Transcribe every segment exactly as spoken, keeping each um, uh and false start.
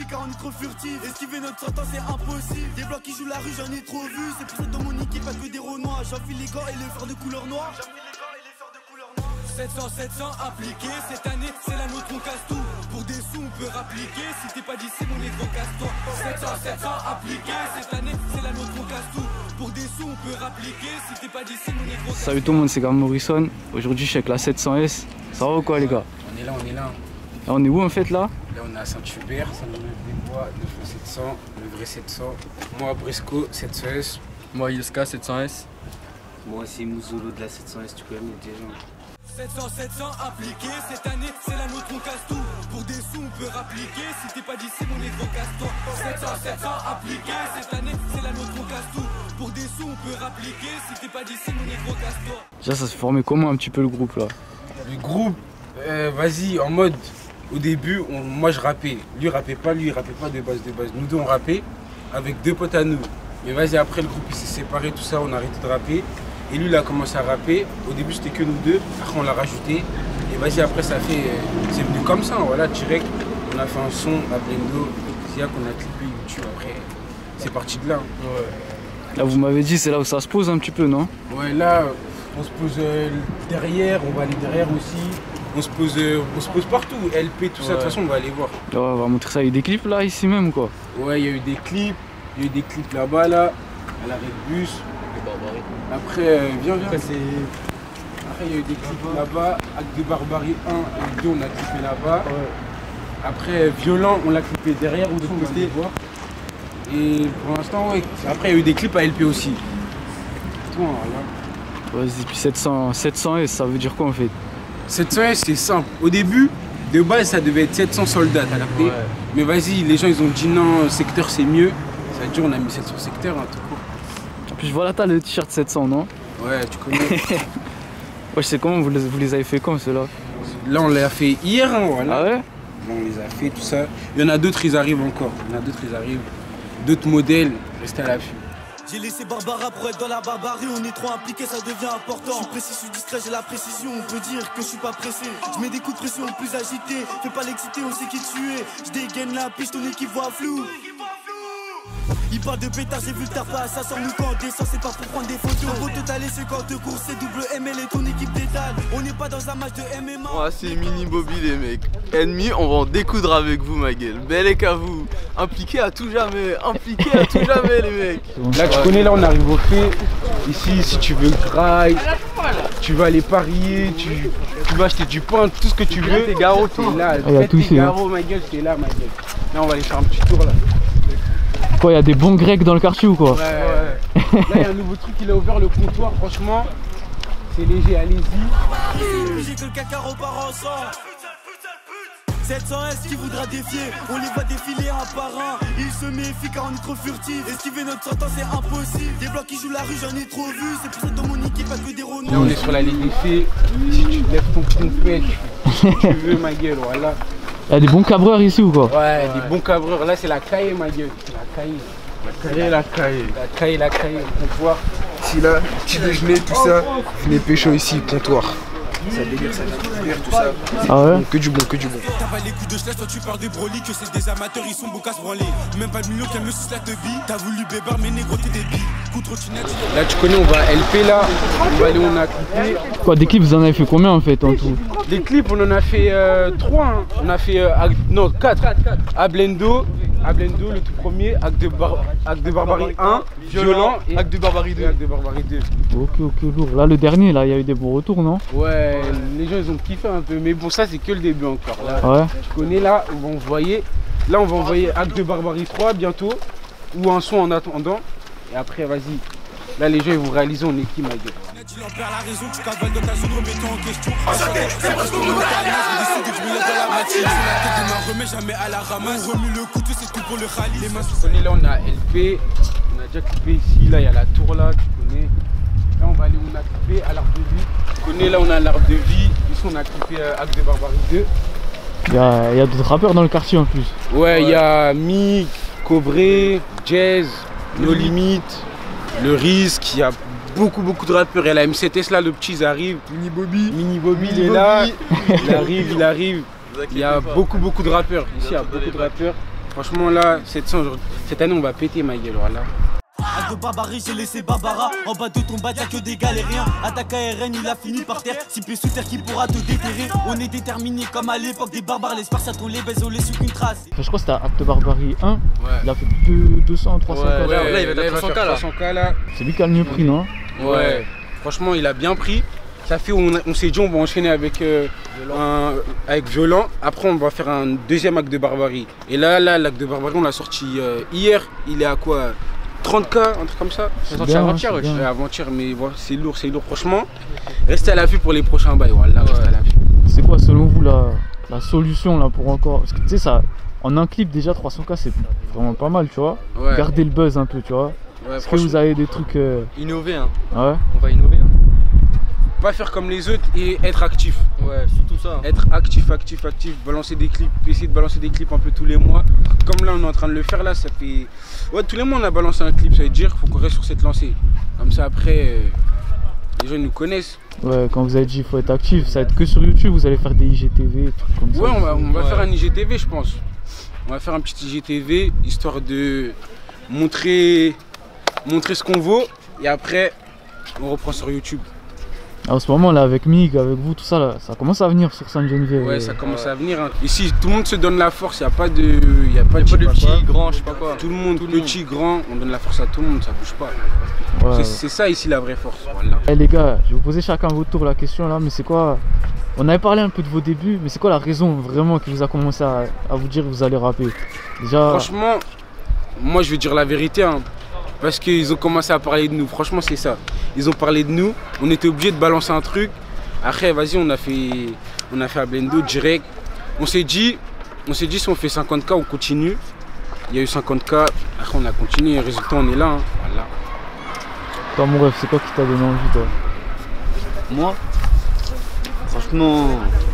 méfie car on est trop furtif. Esquiver notre sortant c'est impossible. Des blocs qui jouent la rue j'en ai trop vu. C'est pour ça dans mon équipe pas que des renois. J'enfile les gants et les fers de couleur noire. sept cents, sept cents appliqués, cette année c'est la nôtre, on casse tout. Pour des sous on peut rappliquer, si t'es pas d'ici mon négro casse-toi. sept cents, sept cents appliqués, cette année c'est la nôtre, on casse tout. Pour des sous on peut rappliquer, si t'es pas d'ici mon négro casse-toi. Salut tout le monde, c'est Graham Morrison. Aujourd'hui je suis avec la sept cents S. Ça va ou quoi les gars? On est là, on est là. Là on est où en fait là? Là on est à Saint-Hubert, Saint-Hubert-des-Bois, neuf sept cents, le vrai sept cents. Moi Brisco, sept cents S. Moi Ilska, sept cents S. Moi c'est Mouzolo de la sept cents S, tu connais déjà. sept cents, sept cents appliqués, cette année c'est la nôtre, on casse tout. Pour des sous on peut rappliquer, si t'es pas d'ici mon négro casse-toi. sept cents, sept cents appliqués, cette année c'est la nôtre, on casse tout. Pour des sous on peut rappliquer, si t'es pas d'ici mon négro casse-toi. Déjà ça se formait comment un petit peu le groupe là? Le groupe, euh, vas-y, en mode, au début, on, moi je rappais. Lui rappait pas, lui il rappait pas de base de base. Nous deux on rappait avec deux potes à nous. Mais vas-y, après le groupe il s'est séparé, tout ça, on a arrêté de rapper. Et lui il a commencé à rapper. Au début c'était que nous deux, après on l'a rajouté. Et vas-y, après ça fait, c'est venu comme ça, voilà, direct. On a fait un son à Blendo, Zia qu'on a clippé YouTube après. C'est parti de là. Ouais. Là vous m'avez dit c'est là où ça se pose un petit peu, non? Ouais, là on se pose euh, derrière, on va aller derrière aussi. On se pose, euh, on se pose partout, L P, tout ouais. Ça, de toute façon on va aller voir. Là, on va montrer ça, il y a des clips là, ici même quoi? Ouais, il y a eu des clips, il y a eu des clips là-bas, là, à l'arrêt de bus. Après, euh, viens, viens. Après, Après, il y a eu des clips là-bas, Acte de Barbarie un et deux, on a clippé là-bas. Ouais. Après, Violent, on l'a clippé derrière, où on va aller voir. Et pour l'instant, ouais. Après, il y a eu des clips à L P aussi. Tout, voilà. Vas-y, puis sept cents, sept cents S, ça veut dire quoi en fait? sept cents S, c'est simple. Au début, de base, ça devait être sept cents soldats, t'as capté? Ouais. Mais vas-y, les gens, ils ont dit non, secteur, c'est mieux. Ça veut dire, on a mis sept cents secteurs, hein, tout court. En plus, voilà, t'as le t-shirt sept cents, non? Ouais, tu connais. Ouais, je sais comment, vous les, vous les avez fait quand, ceux-là? Là, on les a fait hier, hein, voilà. Ah ouais? Là, on les a fait, tout ça. Il y en a d'autres, ils arrivent encore. Il y en a d'autres, ils arrivent. D'autres modèles, restez à l'affût. J'ai laissé Barbara pour être dans la barbarie, on est trop impliqué, ça devient important. Je suis précis, je suis distrait, j'ai la précision, on peut dire que je suis pas pressé. Je mets des coups de pression plus agités, fais pas l'exciter, on sait qui tu es. Je dégaine la piste, ton équipe voit flou. Il parle de pétard, j'ai vu le tapa, ça sort nous quand on descend, c'est pas pour prendre des photos. Au total, c'est quand te course, c'est double M L et ton équipe détale. On n'est pas dans un match de M M A. Ouais, c'est Mini Bobby les mecs. Ennemis, on va en découdre avec vous ma gueule. Bel et qu'à vous. Impliqué à tout jamais, impliqué à tout jamais les mecs. Là tu connais, là on arrive au fait. Ici, si tu veux graille, tu vas aller parier, tu, tu vas acheter du pain, tout ce que tu veux. Tes garrots, t'es là. Ah, tes garrots, ma gueule, t'es là ma gueule. Là on va aller faire un petit tour là. Quoi, il y a des bons grecs dans le quartier ou quoi? Ouais, ouais. Là il y a un nouveau truc, il a ouvert le comptoir, franchement. C'est léger, allez-y. J'ai que le caca repart ensemble. sept cents S qui voudra défier, on les voit défiler un par un. Ils se méfient car on est trop furtifs. Esquiver notre sortant c'est impossible. Des blocs qui jouent la rue j'en ai trop vu. C'est pour ça dans mon équipe pas que des renois. Là on est sur la ligne des faits. Si tu lèves ton complet, tu veux ma gueule, voilà. Il y a des bons cabreurs ici ou quoi? Ouais, ouais, des bons cabreurs. Là c'est la caille ma gueule. La caille. La caille, la caille. La caille, la caille, le comptoir. Ici là, petit déjeuner, tout ça. Venez pécho ici, comptoir. Ça délire, ça délire, tout ça. Ah ouais? Que du bon, que du bon. T'as pas les coups de slash, toi tu parles des brolis, que c'est des amateurs, ils sont beaux qu'à se branler. Même pas de million qui aime le suce la te bille. T'as voulu bébar, mais négro t'es des billes. Coup trottinette. Là tu connais, on va L P là. On va aller, on a clippé. Quoi, des clips, vous en avez fait combien en fait en tout? Des clips, on en a fait euh, trois. Hein. On a fait, euh, non, quatre. À Blendo. À Blendo, le tout premier, Acte de, Bar Acte de Barbarie un, Violent, et Acte de Barbarie deux. Acte de Barbarie deux. Ok, ok, lourd. Là, le dernier, là, il y a eu des bons retours, non? Ouais, les gens, ils ont kiffé un peu. Mais bon, ça, c'est que le début encore. Là, ouais. Tu connais, là, on va envoyer. Là, on va envoyer Acte de Barbarie trois bientôt. Ou un son en attendant. Et après, vas-y. Là, les gens, ils vont réaliser, on est qui, ma gueule. Il en perd la raison, tu cavales d'occasion de remettre en question. C'est parce qu'on me talent, je décide que je me lève dans la matière. Sur la tête de ma remets jamais à la ramasse. On remue le couteau, c'est tout pour le khali. Les mains tu connais, là, on a L P. On a déjà clippé ici. Là, il y a la tour là, tu connais. Là, on va aller, on a clippé à l'arbre de vie. Tu connais, là, on a l'arbre de vie. Ici, on a clippé euh, Acte de Barbarie deux. Il y a, y a d'autres rappeurs dans le quartier en plus. Ouais, il ouais. y a Mick, Cobré, Jazz, No Limit, Le Risque. Il y a beaucoup beaucoup de rappeurs. Et la M sept S là, le petit, ils arrivent. Mini Bobby. Mini Bobby, il est là. Il arrive, il arrive. Il y a beaucoup beaucoup de rappeurs. Ici, il y a beaucoup de rappeurs. Franchement, là, sept cents, cette année, on va péter ma gueule, voilà. Acte de barbarie, j'ai laissé Barbara. En bas de ton bas, y'a que des galériens. Attaque A R N, il a fini par terre. Si pieds sous terre, qui pourra te déterrer? On est déterminé comme à l'époque des barbares. Les Spartiates, on les baise, on laisse aucune trace. Enfin, je crois que c'était Acte de Barbarie un. Ouais. Il a fait plus de deux cents, trois cents Ouais, K. ouais, là, il va être à faire trois cents K, là. trois cents K là. C'est lui qui a le mieux pris, non? Ouais. Franchement, il a bien pris. Ça fait, on, on s'est dit, on va enchaîner avec, euh, un, avec Violent. Après, on va faire un deuxième acte de barbarie. Et là, là l'acte de barbarie, on l'a sorti euh, hier. Il est à quoi? trente K, un truc comme ça. C'est sorti avant-hier, ouais. Ouais, avant-hier, mais voilà, c'est lourd, c'est lourd. Franchement, restez à l'affût pour les prochains bails. Voilà, restez à l'affût. C'est quoi, selon vous, la, la solution là pour encore. Parce que tu sais, ça, en un clip, déjà trois cents K, c'est vraiment pas mal, tu vois. Ouais. Garder le buzz un peu, tu vois. Ouais, Est-ce que vous avez des trucs. Euh... Innover, hein. Ouais. On va innover, hein. Pas faire comme les autres et être actif. Ouais, surtout ça. Être actif, actif, actif, balancer des clips, essayer de balancer des clips un peu tous les mois. Comme là on est en train de le faire là, ça fait... Ouais, tous les mois on a balancé un clip, ça veut dire qu'il faut qu'on reste sur cette lancée. Comme ça après, euh, les gens nous connaissent. Ouais, quand vous avez dit qu'il faut être actif, ça va être que sur YouTube, vous allez faire des I G T V, trucs comme ça. Ouais, on va, on va Ouais. faire un I G T V je pense. On va faire un petit I G T V, histoire de montrer, montrer ce qu'on vaut. Et après, on reprend sur YouTube. En ce moment là, avec Mig, avec vous, tout ça, là, ça commence à venir sur Sainte-Geneviève. Ouais, ça commence Ouais. à venir. Hein. Ici, tout le monde se donne la force, il n'y a pas de... Il y a pas Pas de, de je sais petit, pas quoi. grand, je sais pas quoi. Tout le monde, Tout le petit, grand, on donne la force à tout le monde, ça bouge pas. Ouais. C'est- C'est ça ici la vraie force. Voilà. Eh les gars, je vais vous poser chacun votre tour la question là, mais c'est quoi? On avait parlé un peu de vos débuts, mais c'est quoi la raison vraiment qui vous a commencé à, à vous dire que vous allez rapper? Déjà. Franchement, moi je vais dire la vérité, hein, parce qu'ils ont commencé à parler de nous. Franchement, c'est ça. Ils ont parlé de nous, on était obligé de balancer un truc. Après, vas-y, on a fait, on a fait à Blendo direct. On s'est dit, on s'est dit si on fait cinquante K, on continue. Il y a eu cinquante K, après on a continué. Le résultat, on est là. Hein. Voilà. Toi, mon rêve, c'est quoi qui t'a donné envie, toi? Moi, franchement,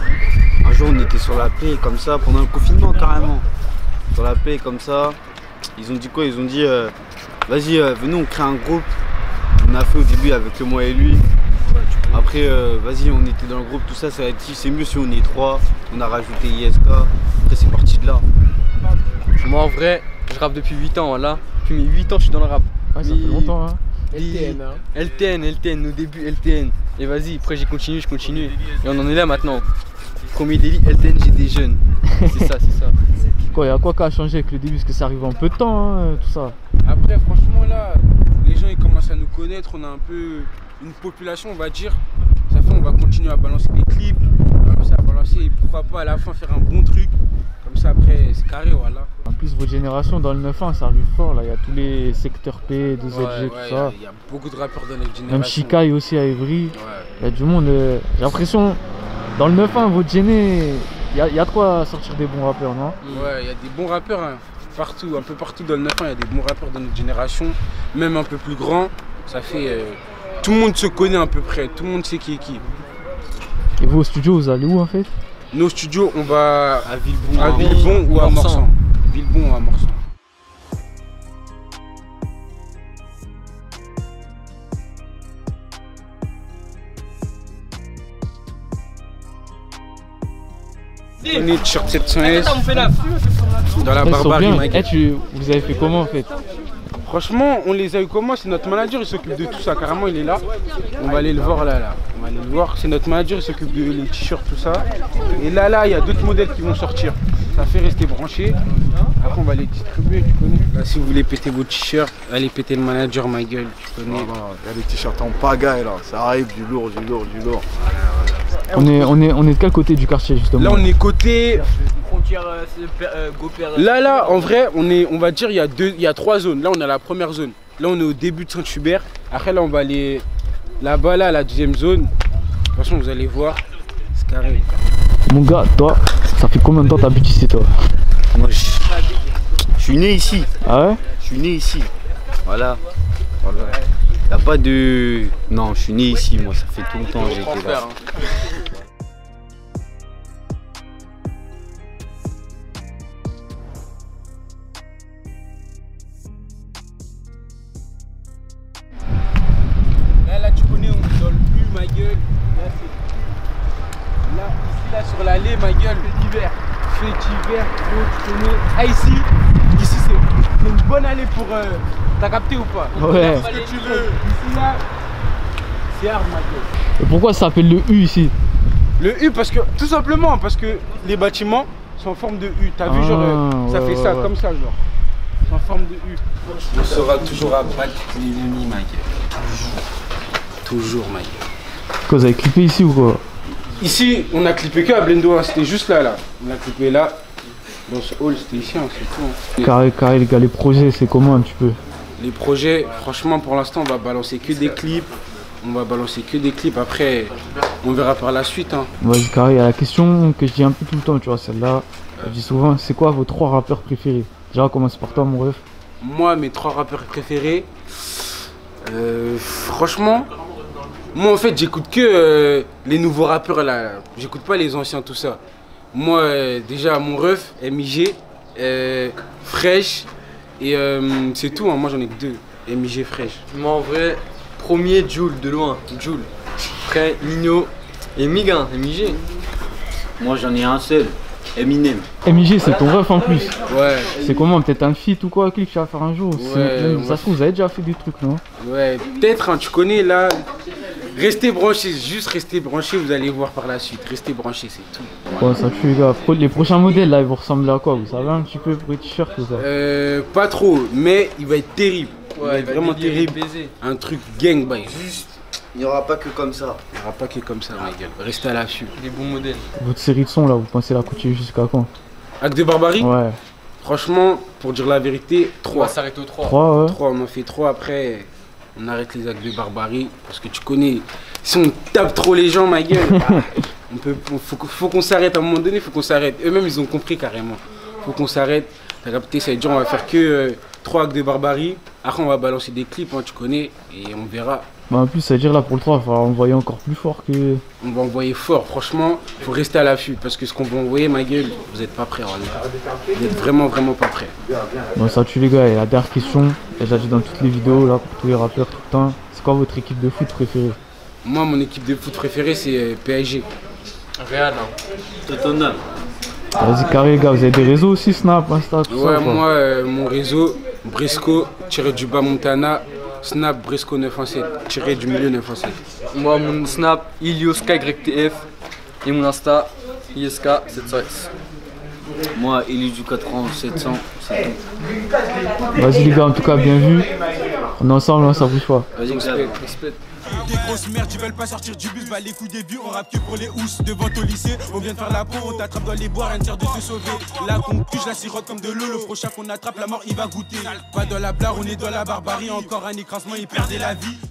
un jour on était sur la paix comme ça, pendant le confinement carrément. Sur la paix comme ça, ils ont dit quoi? Ils ont dit, euh, vas-y, euh, venez on crée un groupe. On a fait au début avec le moi et lui. Après, euh, vas-y, on était dans le groupe, tout ça, ça a dit, c'est mieux si on est trois. On a rajouté I S K. Après, c'est parti de là. Moi, en vrai, je rappe depuis huit ans, là. Depuis mes huit ans, je suis dans le rap. Ouais, ça Mais- fait longtemps, hein. L T N, hein. L T N, L T N, nos débuts L T N. Et vas-y, après j'ai continué, je continue. Et on en est là maintenant. Premier délit, L T N, j'ai des jeunes. C'est ça, c'est ça. Quoi, y a quoi qui a changé avec le début? Parce que ça arrive en peu de temps, hein, tout ça. Après, franchement, là, les gens ils commencent à nous connaître. On a un peu une population, on va dire. Ça fait, on va continuer à balancer des clips, balancer à balancer, et pourquoi pas à la fin faire un bon truc. Comme ça, après, c'est carré, voilà. En plus, votre génération dans le neuf un, ça arrive fort là. Il y a tous les secteurs P, deux Z G, Ouais, tout ouais, ça. il y, a beaucoup de rappeurs dans notre génération. Même Shikai aussi à Evry. Ouais. Il y a du monde. euh, J'ai l'impression, dans le neuf un, votre géné, il y, a- il y a de quoi sortir des bons rappeurs, non? Ouais, il y a des bons rappeurs, hein. Partout, un peu partout dans le neuf un, il y a des bons rappeurs de notre génération, même un peu plus grands. Ça fait. euh, tout le monde se connaît à peu près, tout le monde sait qui est qui. Et vous au studio, vous allez où en fait? Nos studios, on va À Villebon. à Villebon ou à Morsan. Villebon ou à Morsan. On est sur sept cents S dans la Ils sont barbarie, bien. ma Eh, gueule. tu, vous avez fait comment en fait? Franchement, on les a eu comment? C'est notre manager, il s'occupe de tout ça. Carrément, il est là. On va aller le voir là, là. On va aller le voir. C'est notre manager, il s'occupe de les t-shirts, tout ça. Et là, là, il y a d'autres modèles qui vont sortir. Ça fait rester branché. Après, on va les distribuer, tu connais. Là, si vous voulez péter vos t-shirts, allez péter le manager, ma gueule, tu connais. Il y a des t-shirts en pagaille là, ça arrive du lourd, du lourd, du lourd. On est, on, est, on est de quel côté du quartier justement? Là, on est côté. Frontière euh, euh, Gopère. Là, là, en vrai, on est, on va dire, il y a deux, il y a trois zones. Là, on a la première zone. Là, on est au début de Saint-Hubert. Après, là, on va aller là-bas, là, la deuxième zone. De toute façon, vous allez voir, c'est carré. Mon gars, toi, ça fait combien de temps t'habites ici toi? Moi, je je suis né ici. Ah ouais? Je suis né ici. Voilà. Voilà. Y a pas de. Non, je suis né ici, moi, ça fait tout le temps que j'ai été là. Là, là, tu connais, on est dans le U, ma gueule. Là, c'est. Là, ici, là, sur l'allée, ma gueule. Fait d'hiver. Fait d'hiver, gros, tu connais. Ah, ici, bonne année pour... Euh... T'as capté ou pas? Ouais. Ce que tu veux. Ici, là, c'est hard, ma gueule. Et pourquoi ça s'appelle le U ici? Le U parce que, tout simplement, parce que les bâtiments sont en forme de U. T'as vu, Ah, genre, euh, ça ouais, fait ouais, ça, ouais. comme ça, genre. C'est en forme de U. On sera toujours à battre l'ennemi, ma gueule. Toujours. Toujours, ma gueule. Quoi, vous avez clippé ici ou quoi? Ici, on a clippé que à Blendo, hein. C'était juste là, là. On a clippé là. Dans ce hall, c'était ici, hein, c'est tout. Hein. Carré, carré, les gars, les projets, c'est comment un petit peu? Les projets, franchement, pour l'instant, on va balancer que des clips. On va balancer que des clips. Après, on verra par la suite. Hein. Vas-y, carré, il y a la question que je dis un peu tout le temps, tu vois, celle-là. Je dis souvent, c'est quoi vos trois rappeurs préférés? Déjà, on commence par toi, mon ref. Moi, mes trois rappeurs préférés, euh, franchement, moi, en fait, j'écoute que euh, les nouveaux rappeurs, là. J'écoute pas les anciens, tout ça. Moi, euh, déjà, mon ref, M I G, euh, Fresh, et euh, c'est tout, hein. Moi, j'en ai que deux, M I G, Fresh. Moi, en vrai, premier, Jul, de loin, Jul. Après, Nino et Miga, M I G. Moi j'en ai un seul, Eminem. M I G, c'est ton ref en plus. Ouais. C'est comment? Peut-être un feat ou quoi, clip, tu vas faire un jour? Ouais, ça se trouve, vous avez déjà fait des trucs, non? Ouais, peut-être, hein, tu connais, là. Restez branchés, juste restez branchés, vous allez voir par la suite. Restez branchés, c'est tout. Bon, ça tue, les gars. Les prochains modèles, là, ils vont ressembler à quoi? Vous savez un petit peu pour les t-shirts, tout ça? Euh, pas trop, mais il va être terrible. Il va Ouais, être vraiment terrible. Baiser. Un truc gangbang. Juste, il n'y aura pas que comme ça. Il n'y aura pas que comme ça, ma gueule. Restez à l'affût. Des bons modèles. Votre série de sons, là, vous pensez la continuer jusqu'à quand? Acte de barbarie? Ouais. Franchement, pour dire la vérité, On va trois. s'arrêter au trois. trois, ouais. trois, on en fait trois, après on arrête les actes de barbarie. Parce que tu connais, si on tape trop les gens, ma gueule, bah, on peut, faut, faut qu'on s'arrête à un moment donné, faut qu'on s'arrête. Eux-mêmes, ils ont compris carrément. Faut qu'on s'arrête. T'as capté, ça veut dire on va faire que euh, trois actes de barbarie. Après, on va balancer des clips, hein, tu connais, et on verra. Bah, en plus, ça veut dire là pour le trois, il va falloir envoyer encore plus fort que. On va envoyer fort, franchement, faut rester à l'affût. Parce que ce qu'on va envoyer, ma gueule, vous êtes pas prêts, vous êtes vraiment, vraiment pas prêts. Bon, ça tue, les gars. Et la dernière question, j'ai déjà dit dans toutes les vidéos, là, pour tous les rappeurs, tout le temps. C'est quoi votre équipe de foot préférée? Moi, mon équipe de foot préférée, c'est euh, P S G. Real, hein. Tottenham. Vas-y, carré, les gars. Vous avez des réseaux aussi, Snap, Insta, tout Ouais, ça? quoi moi, euh, mon réseau, Brisco, tiré du bas Montana, Snap, Brisco neuf un sept, tiré du milieu neuf un sept. Moi, mon Snap, Ilioska Y T F. Et mon Insta, I S K sept cent S. Moi, Eli du quatre-vingts sept cents, c'est tout. Vas-y, les gars, en tout cas, bien vu. On est ensemble, hein, ça bouge pas. Vas-y, Xav. Respect. Des grosses merdes, ils veulent pas sortir du bus, bah les coups des buts, on rappe que pour les housses. Devant ton lycée, on vient de faire la peau, on t'attrape dans les bois, rien ne sert de te sauver. La concu, je la sirote comme de l'eau, le prochain qu'on attrape, la mort il va goûter. Pas dans la blare, on est dans la barbarie, encore un écrasement, il perdait la vie.